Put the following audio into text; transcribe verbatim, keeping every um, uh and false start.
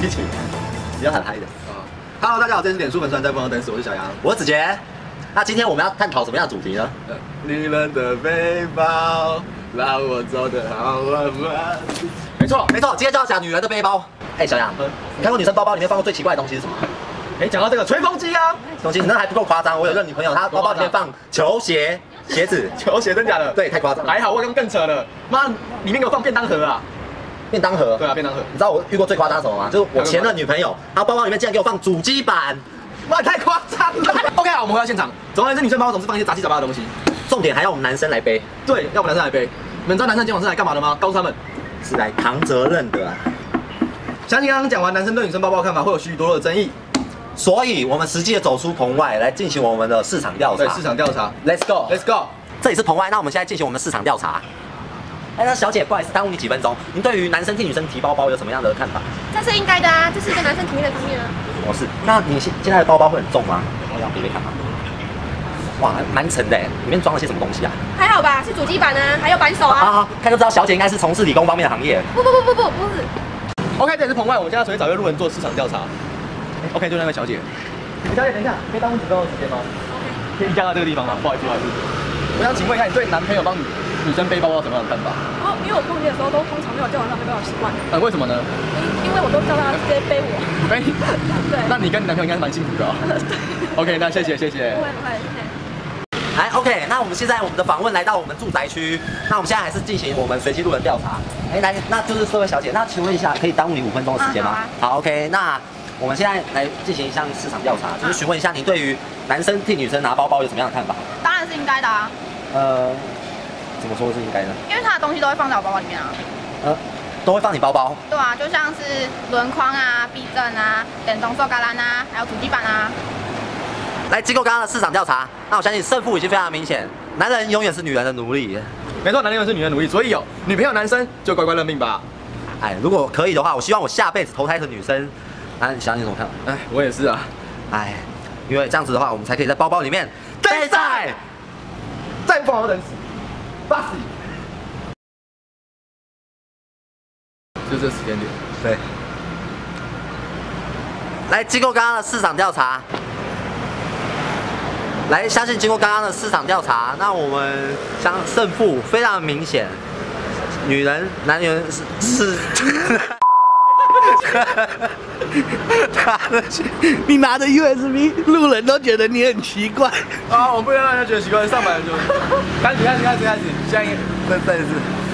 情，比较很嗨的。Hello， 大家好，这是脸书粉专在疯狂等死，我是小杨， 我是子杰。那今天我们要探讨什么样的主题呢？ 呃、女人的背包让我走得好慢慢。没错， 没错，今天就要讲女人的背包。哎、欸，小杨，嗯、你看过女生包包里面放过最奇怪的东西是什么？ 哎、欸，讲到这个吹风机啊， 东西那还不够夸张。我有个女朋友，她包包里面放球鞋、鞋子、 球鞋，真假的？ 对，太夸张。 还好，我刚更扯了，妈，里面给我放便当盒啊！ 便当盒？ 对啊，便当盒。 你知道我遇过最夸张什么吗？就是我前任女朋友，她包包里面竟然给我放主机板。 妈，太夸张了 ！OK 啊，我们回到现场。总而言之，女生包包总是放一些杂七杂八的东西， 重点还要我们男生来背。 对，要我们男生来背。你们知道男生今晚是来干嘛的吗？告诉他们， 是来扛责任的啊。 相信刚刚讲完男生对女生包包的看法，会有许许多多的争议， 所以我们实际的走出棚外来进行我们的市场调查。 对，市场调查 ，Let's go，Let's go。 这里是棚外，那我们现在进行我们的市场调查。哎，那小姐，不好意思，耽误你几分钟。您对于男生替女生提包包有什么样的看法？ 这是应该的啊，这是一个男生体面的方面啊。 哦，是。那你现现在的包包会很重吗？我让别别看吗？哇，蛮沉的，里面装了些什么东西啊？ 还好吧，是主机板啊，还有扳手啊。 啊，看就知道小姐应该是从事理工方面的行业。 不不不不不不是。 OK， 这里是棚外，我们现在准备找一个路人做市场调查。OK， 就那位小姐。小姐，等一下，可以耽误几分钟的时间吗？ OK。 可以移驾到这个地方吗？不好意思，不好意思。我想请问一下，你对男朋友帮女女生背包有什么样的看法？ 哦，因为我逛街的时候都通常没有叫人让背包的习惯。 呃，为什么呢？ 因因为我都叫他直接背我。 背？ 对。 那你跟你男朋友应该是蛮幸福的哦。OK， 那谢谢谢谢。 不会不会，谢谢。 来 ，OK， 那我们现在我们的访问来到我们住宅区，那我们现在还是进行我们随机路人调查。哎，来，那就是这位小姐，那请问一下，可以耽误你五分钟的时间吗？ 啊好, 啊好 ，OK， 那我们现在来进行一项市场调查，就是询问一下你对于男生替女生拿包包有什么样的看法？ 当然是应该的啊。 呃，怎么说是应该的？ 因为他的东西都会放在我包包里面啊。 呃，都会放你包包？ 对啊，就像是轮框啊、避震啊、电动手橄榄啊，还有主机板啊。 来，经过刚刚的市场调查，那我相信胜负已经非常明显，男人永远是女人的奴隶。 没错，男人永远是女人的奴隶，所以有女朋友男生就乖乖认命吧。 哎，如果可以的话，我希望我下辈子投胎成女生。啊，想你怎么看？ 哎，我也是啊。 哎，因为这样子的话，我们才可以在包包里面待在， 再不好等死，八死。就这时间点。 对。来，经过刚刚的市场调查，来，相信经过刚刚的市场调查，那我们相胜负非常明显，女人、男人是是。 他的，你拿着 U S B， 路人都觉得你很奇怪啊！我不能让人家觉得奇怪，上百人就开始开始开始开始，现在再再一次。